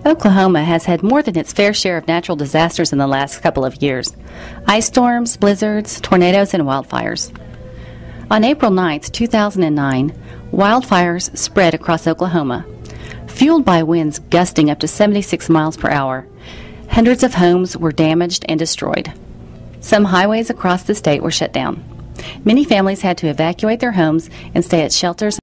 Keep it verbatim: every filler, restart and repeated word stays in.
Oklahoma has had more than its fair share of natural disasters in the last couple of years. Ice storms, blizzards, tornadoes, and wildfires. On April ninth, two thousand nine, wildfires spread across Oklahoma. Fueled by winds gusting up to seventy-six miles per hour, hundreds of homes were damaged and destroyed. Some highways across the state were shut down. Many families had to evacuate their homes and stay at shelters